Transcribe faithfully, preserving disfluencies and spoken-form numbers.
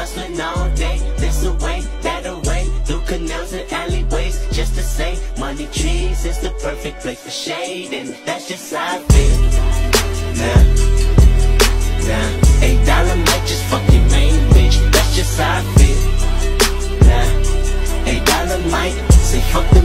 hustling all day. This away, that away, through canals and alleyways, just to say money trees is the perfect place for shade, and that's just how I feel. Nah, nah, eight dollar might just fuck your main bitch. That's just how I feel. Nah, eight dollar might say fuck the